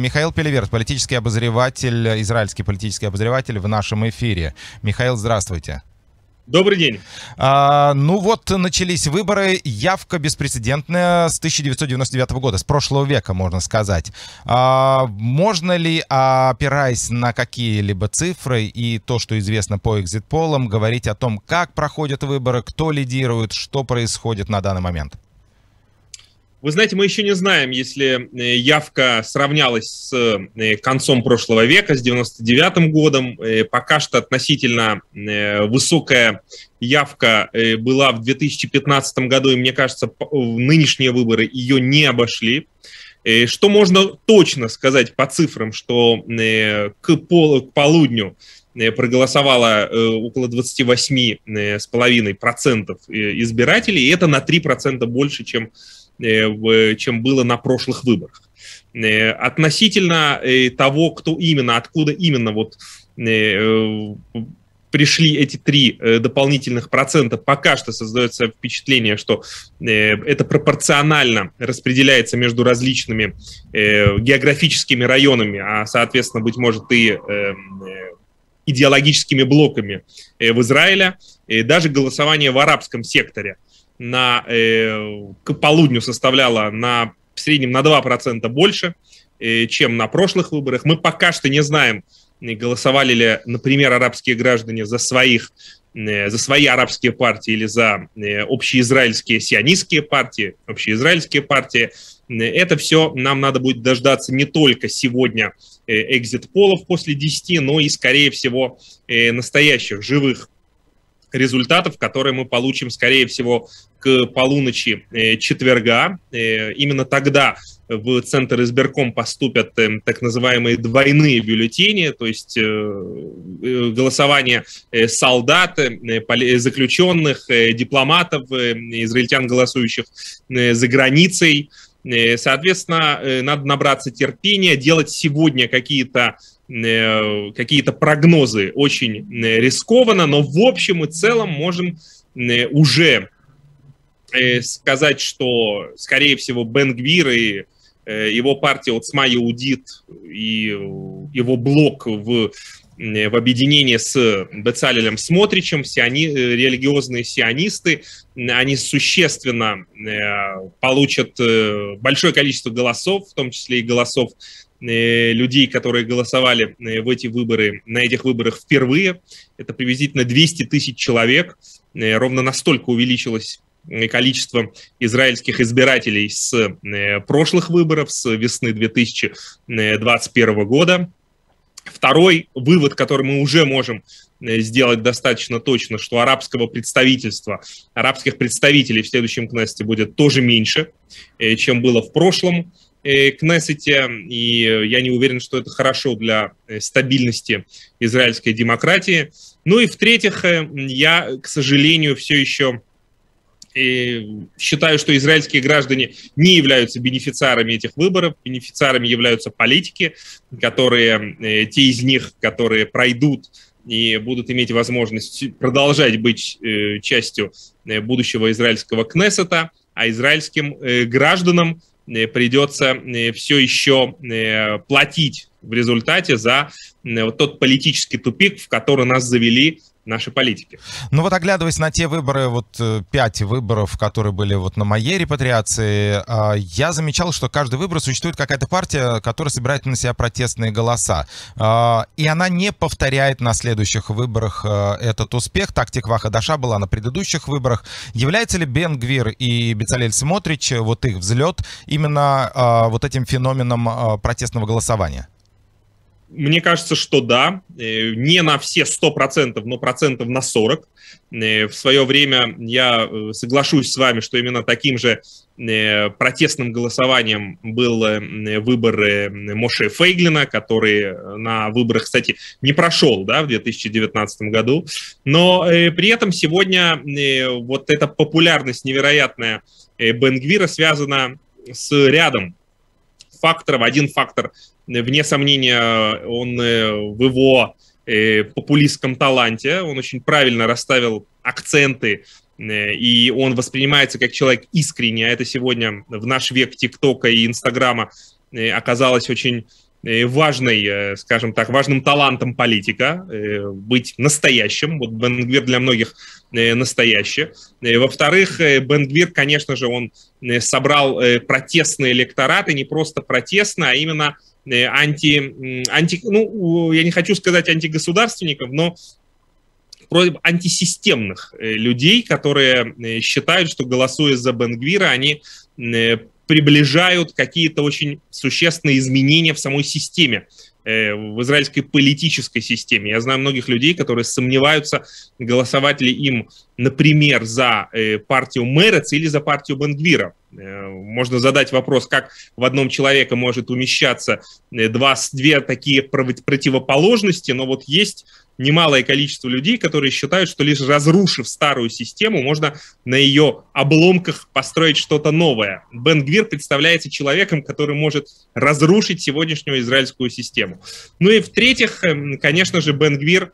Михаил Пелеверт, политический обозреватель, израильский политический обозреватель в нашем эфире. Михаил, здравствуйте. Добрый день. Ну вот, начались выборы, явка беспрецедентная с 1999 года, с прошлого века, можно сказать. Можно ли, опираясь на какие-либо цифры и то, что известно по экзит-полам, говорить о том, как проходят выборы, кто лидирует, что происходит на данный момент? Вы знаете, мы еще не знаем, если явка сравнялась с концом прошлого века, с 99 годом. Пока что относительно высокая явка была в 2015 году, и мне кажется, нынешние выборы ее не обошли. Что можно точно сказать по цифрам, что к полудню проголосовало около 28,5% избирателей, и это на 3% больше, чем было на прошлых выборах. Относительно того, кто именно, откуда именно пришли эти 3 дополнительных процента, пока что создается впечатление, что это пропорционально распределяется между различными географическими районами, а, соответственно, быть может, и идеологическими блоками в Израиле. И даже голосование в арабском секторе к полудню составляло в среднем на 2% больше, чем на прошлых выборах. Мы пока что не знаем, голосовали ли, например, арабские граждане за свои арабские партии или за общеизраильские сионистские партии, общеизраильские партии. Это все нам надо будет дождаться не только сегодня экзит-полов после 10, но и, скорее всего, настоящих живых результатов, которые мы получим, скорее всего, к полуночи четверга. Именно тогда в Центр избирком поступят так называемые двойные бюллетени, то есть голосование солдат, заключенных, дипломатов, израильтян, голосующих за границей. Соответственно, надо набраться терпения, делать сегодня какие-то прогнозы очень рискованно, но в общем и целом можем уже сказать, что, скорее всего, Бен-Гвир и его партия Оцма Иудит и его блок в объединении с Бецалелем Смотричем, религиозные сионисты, они существенно получат большое количество голосов, в том числе и голосов людей, которые голосовали на этих выборах впервые. Это приблизительно 200 тысяч человек. Ровно настолько увеличилось количество израильских избирателей с прошлых выборов, с весны 2021 года. Второй вывод, который мы уже можем сделать достаточно точно, что арабских представителей в следующем Кнессете будет тоже меньше, чем было в прошлом Кнессете, и я не уверен, что это хорошо для стабильности израильской демократии. Ну и в-третьих, я, к сожалению, все еще считаю, что израильские граждане не являются бенефициарами этих выборов. Бенефициарами являются политики, те из них, которые пройдут и будут иметь возможность продолжать быть частью будущего израильского Кнессета, а израильским гражданам придется все еще платить в результате за тот политический тупик, в который нас завели наши политики. Ну вот, оглядываясь на те выборы, 5 выборов, которые были на моей репатриации, я замечал, что каждый выбор существует какая-то партия, которая собирает на себя протестные голоса. И она не повторяет на следующих выборах этот успех. Так Тиква Хадаша была на предыдущих выборах. Является ли Бен-Гвир и Бецалель Смотрич, их взлет, именно этим феноменом протестного голосования? Мне кажется, что да, не на все 100%, но процентов на 40%. В свое время я соглашусь с вами, что именно таким же протестным голосованием был выбор Моше Фейглина, который на выборах, кстати, не прошел, в 2019 году. Но при этом сегодня эта популярность невероятная Бен-Гвира связана с рядом факторов. Один фактор, вне сомнения, он в его популистском таланте. Он очень правильно расставил акценты, и он воспринимается как человек искренний. А это сегодня в наш век ТикТока и Инстаграма оказалось очень важной, скажем так, важным талантом политика, быть настоящим. Вот Бен Гвир для многих настоящий. Во-вторых, Бен Гвир, конечно же, он собрал протестный электорат, и не просто протестный, а именно я не хочу сказать антигосударственников, но антисистемных людей, которые считают, что, голосуя за Бен Гвира, они приближают какие-то очень существенные изменения в самой системе, в израильской политической системе. Я знаю многих людей, которые сомневаются, голосовать ли им, например, за партию Мерец или за партию Бен Гвира. Можно задать вопрос, как в одном человеке может умещаться две такие противоположности, но вот есть немалое количество людей, которые считают, что лишь разрушив старую систему, можно на ее обломках построить что-то новое. Бен Гвир представляется человеком, который может разрушить сегодняшнюю израильскую систему. Ну и в-третьих, конечно же, Бен Гвир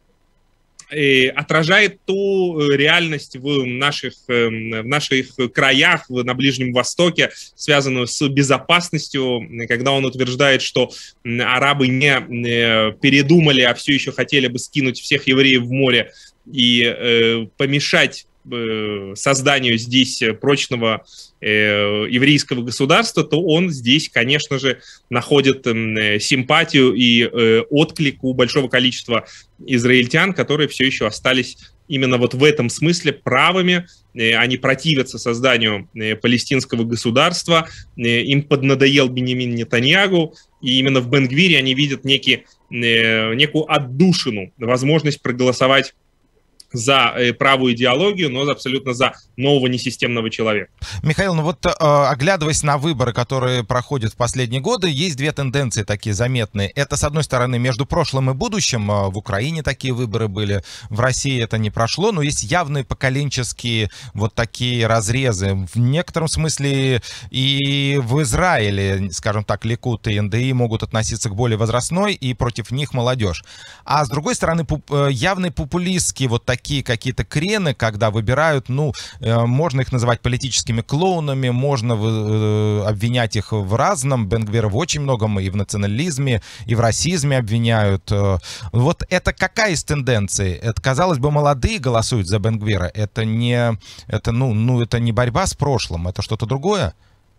отражает ту реальность в наших краях, на Ближнем Востоке, связанную с безопасностью, когда он утверждает, что арабы не передумали, а все еще хотели бы скинуть всех евреев в море и помешать созданию здесь прочного еврейского государства, то он здесь, конечно же, находит симпатию и отклик у большого количества израильтян, которые все еще остались именно вот в этом смысле правыми. Они противятся созданию палестинского государства, им поднадоел Биньямин Нетаньягу, и именно в Бен Гвире они видят некую отдушину, возможность проголосовать за правую идеологию, но абсолютно за нового несистемного человека. Михаил, ну вот оглядываясь на выборы, которые проходят в последние годы, есть две тенденции такие заметные. Это, с одной стороны, между прошлым и будущим. В Украине такие выборы были, в России это не прошло, но есть явные поколенческие вот такие разрезы. В некотором смысле и в Израиле, скажем так, Ликуд и НДИ могут относиться к более возрастной, и против них молодежь. А с другой стороны, явные популистские вот такие какие-то крены, когда выбирают, ну, можно их называть политическими клоунами, можно обвинять их в разном. Бен Гвира в очень многом и в национализме, и в расизме обвиняют. Вот это какая из тенденций? Это, казалось бы, молодые голосуют за Бен Гвира. Это не борьба с прошлым, это что-то другое?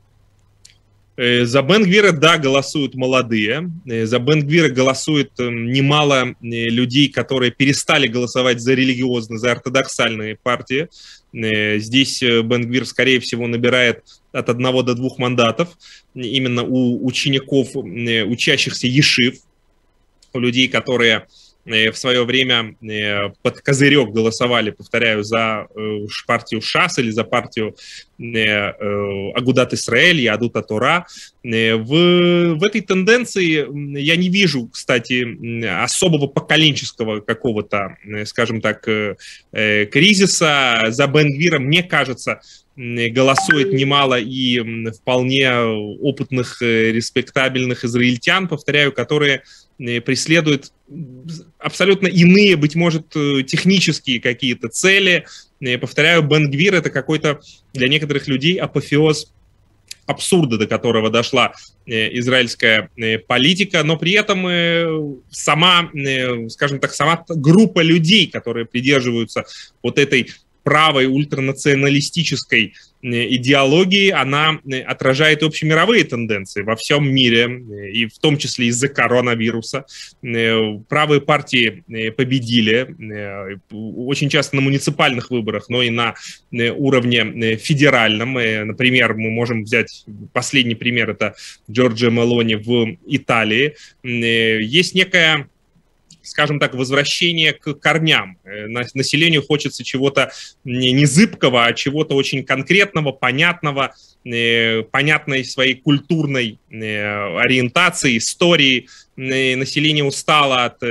За Бен Гвира, да, голосуют молодые. За Бен Гвира голосует немало людей, которые перестали голосовать за религиозные, за ортодоксальные партии. Здесь Бен Гвир, скорее всего, набирает от 1 до 2 мандатов. Именно у учеников, учащихся ешив, у людей, которые в свое время под козырек голосовали, повторяю, за партию ШАС или за партию Агудат Исраэль, Ядут ха-Тора. В этой тенденции я не вижу, кстати, особого поколенческого какого-то, скажем так, кризиса. За Бен Гвира, мне кажется, голосует немало и вполне опытных, респектабельных израильтян, повторяю, которые преследуют абсолютно иные, быть может, технические какие-то цели. Повторяю, Бен Гвир — это какой-то для некоторых людей апофеоз абсурда, до которого дошла израильская политика, но при этом сама, скажем так, сама группа людей, которые придерживаются вот этой правой ультранационалистической идеологии, она отражает общемировые тенденции во всем мире, и в том числе из-за коронавируса. Правые партии победили, очень часто на муниципальных выборах, но и на уровне федеральном. Например, мы можем взять последний пример, это Джорджио Мелони в Италии. Есть некая, скажем так, возвращение к корням. Населению хочется чего-то не зыбкого, а чего-то очень конкретного, понятного, понятной своей культурной ориентации, истории. Население устало от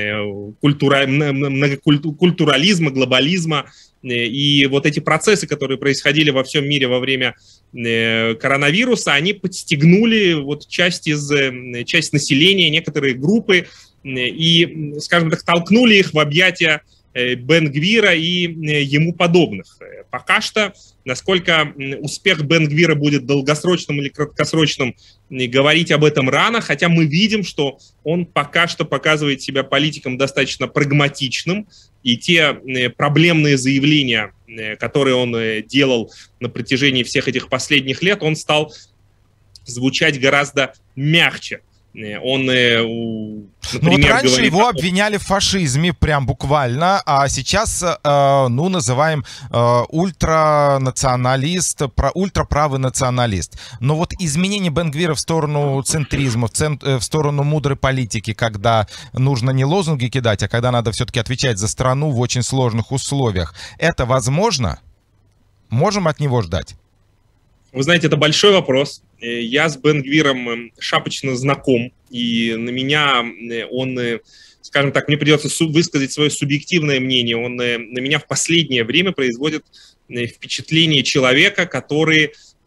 многокультурализма, глобализма. И вот эти процессы, которые происходили во всем мире во время коронавируса, они подстегнули вот часть населения, некоторые группы, и, скажем так, толкнули их в объятия Бен-Гвира и ему подобных. Пока что, насколько успех Бен-Гвира будет долгосрочным или краткосрочным, говорить об этом рано, хотя мы видим, что он пока что показывает себя политиком достаточно прагматичным, и те проблемные заявления, которые он делал на протяжении всех этих последних лет, он стал звучать гораздо мягче. Он, например, вот раньше говорит, его обвиняли в фашизме, прям буквально, а сейчас, ну, называем ультранационалист, ультраправый националист. Но вот изменение Бен-Гвира в сторону центризма, в сторону мудрой политики, когда нужно не лозунги кидать, а когда надо все-таки отвечать за страну в очень сложных условиях, это возможно? Можем от него ждать? Вы знаете, это большой вопрос. Я с Бен-Гвиром шапочно знаком, и на меня он, скажем так, мне придется высказать свое субъективное мнение. Он на меня в последнее время производит впечатление человека, который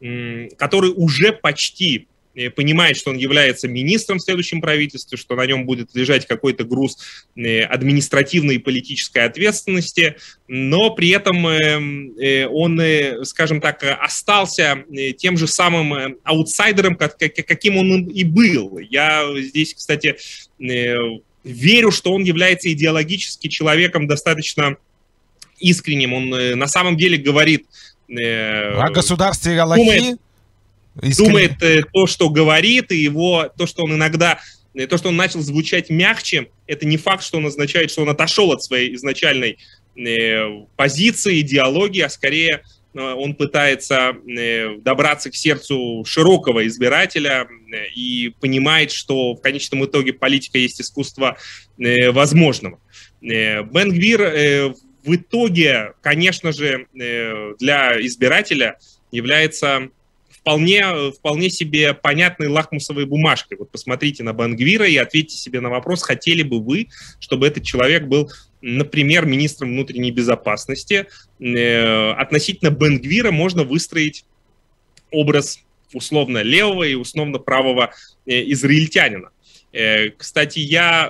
уже почти понимает, что он является министром в следующем правительстве, что на нем будет лежать какой-то груз административной и политической ответственности, но при этом он, скажем так, остался тем же самым аутсайдером, каким он и был. Я здесь, кстати, верю, что он является идеологически человеком достаточно искренним. Он на самом деле говорит... О государстве Аллахи? Думает то, что говорит, и то, что он иногда, то, что он начал звучать мягче, это не факт, что он означает, что он отошел от своей изначальной позиции, идеологии, а скорее он пытается добраться к сердцу широкого избирателя и понимает, что в конечном итоге политика есть искусство возможного. Бен-Гвир в итоге, конечно же, для избирателя является вполне себе понятной лакмусовой бумажкой. Вот посмотрите на Бен-Гвира и ответьте себе на вопрос, хотели бы вы, чтобы этот человек был, например, министром внутренней безопасности. Относительно Бен-Гвира можно выстроить образ условно левого и условно правого израильтянина. Кстати, я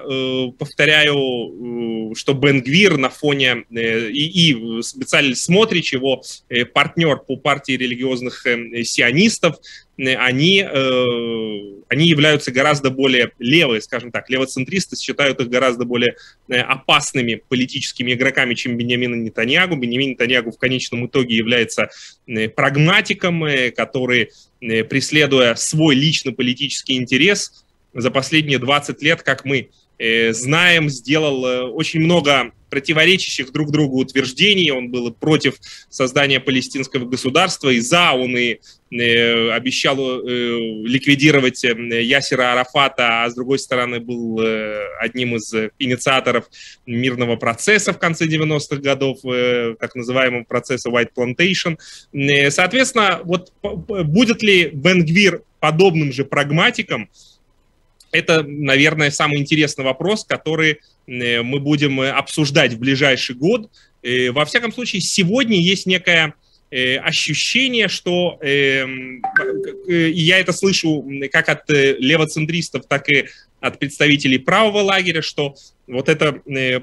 повторяю, что Бен-Гвир на фоне и Бецалель Смотрич, его партнер по партии религиозных сионистов, они являются гораздо более левые, скажем так, левоцентристы считают их гораздо более опасными политическими игроками, чем Биньямин Нетаньяху. Биньямин Нетаньяху в конечном итоге является прагматиком, который, преследуя свой личный политический интерес, за последние 20 лет, как мы знаем, сделал очень много противоречащих друг другу утверждений. Он был против создания палестинского государства, и за, он и обещал ликвидировать Ясера Арафата, а с другой стороны был одним из инициаторов мирного процесса в конце 90-х годов, так называемого процесса White Plantation. Соответственно, вот будет ли Бен-Гвир подобным же прагматиком? Это, наверное, самый интересный вопрос, который мы будем обсуждать в ближайший год. Во всяком случае, сегодня есть некое ощущение, что, и я это слышу как от левоцентристов, так и от представителей правого лагеря, что вот эта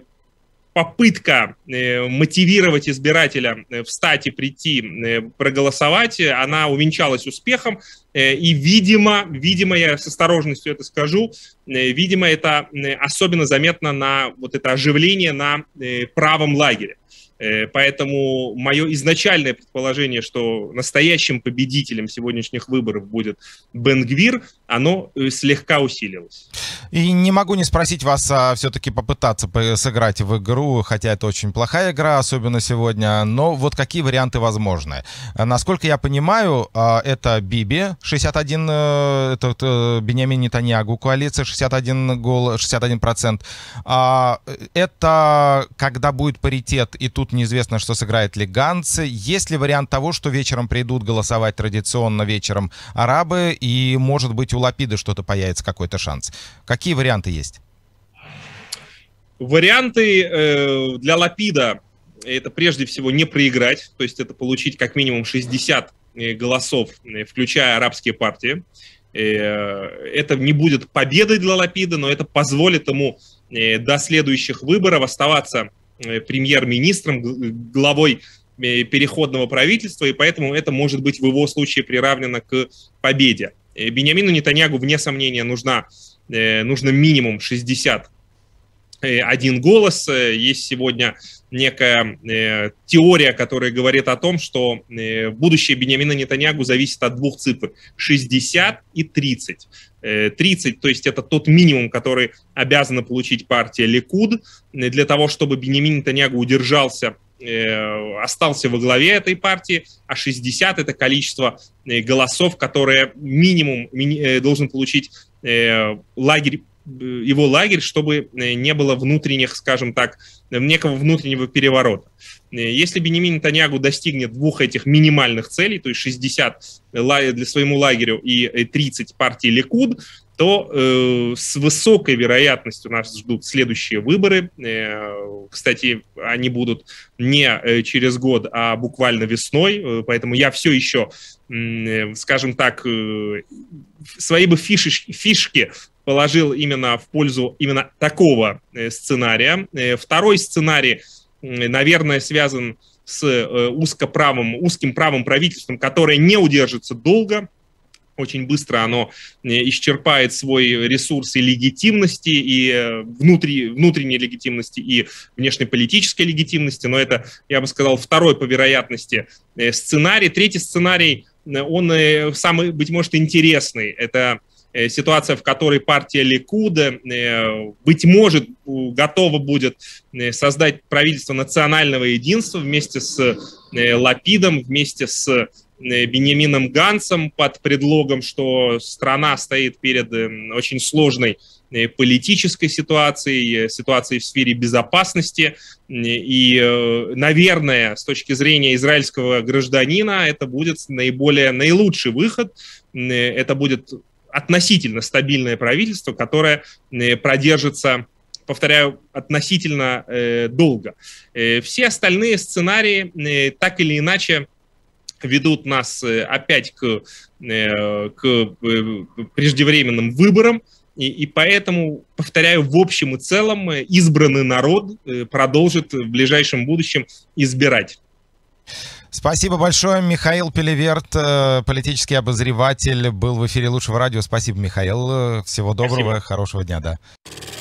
попытка мотивировать избирателя встать и прийти проголосовать, она увенчалась успехом. И, видимо, я с осторожностью это скажу, видимо, это особенно заметно на вот это оживление на правом лагере. Поэтому мое изначальное предположение, что настоящим победителем сегодняшних выборов будет Бен-Гвир, оно слегка усилилось. И не могу не спросить вас, все-таки попытаться сыграть в игру, хотя это очень плохая игра, особенно сегодня, но вот какие варианты возможны? Насколько я понимаю, это Биби, 61, это Биньямин Нетаньяху, коалиция 61%. Это когда будет паритет, и тут неизвестно, что сыграет ли Ганц. Есть ли вариант того, что вечером придут голосовать традиционно вечером арабы, и, может быть, у Лапида что-то появится, какой-то шанс? Какие варианты есть? Варианты для Лапида — это прежде всего не проиграть, то есть это получить как минимум 60 голосов, включая арабские партии. Это не будет победой для Лапида, но это позволит ему до следующих выборов оставаться премьер-министром, главой переходного правительства, и поэтому это может быть в его случае приравнено к победе. Биньямину Нетаньяху, вне сомнения, нужно минимум 61 голос. Есть сегодня некая теория, которая говорит о том, что будущее Биньямина Нетаньяху зависит от двух цифр – 60 и 30. 30, то есть это тот минимум, который обязана получить партия Ликуд для того, чтобы Биньямин Нетаньяху остался во главе этой партии, а 60 – это количество голосов, которые минимум должен получить его лагерь, чтобы не было внутренних, скажем так, некого внутреннего переворота. Если Биньямин Нетаньяху достигнет двух этих минимальных целей, то есть 60 для своему лагерю и 30 партии Ликуд, то с высокой вероятностью нас ждут следующие выборы. Кстати, они будут не через год, а буквально весной, поэтому я все еще, скажем так, свои бы фишки положил именно в пользу именно такого сценария. Второй сценарий, наверное, связан с узким правым правительством, которое не удержится долго. Очень быстро оно исчерпает свой ресурс и легитимности, и внутренней легитимности, и внешнеполитической легитимности. Но это, я бы сказал, второй по вероятности сценарий. Третий сценарий, он самый, быть может, интересный. Это ситуация, в которой партия Ликуда, быть может, готова будет создать правительство национального единства вместе с Лапидом, вместе с Биньямином Ганцем под предлогом, что страна стоит перед очень сложной политической ситуацией в сфере безопасности. И, наверное, с точки зрения израильского гражданина, это будет наилучший выход. Это будет относительно стабильное правительство, которое продержится, повторяю, относительно долго. Все остальные сценарии так или иначе ведут нас опять к преждевременным выборам, и поэтому, повторяю, в общем и целом избранный народ продолжит в ближайшем будущем избирать. Спасибо большое. Михаил Пелеверт, политический обозреватель, был в эфире Лучшего радио. Спасибо, Михаил. Всего доброго, хорошего дня. Да.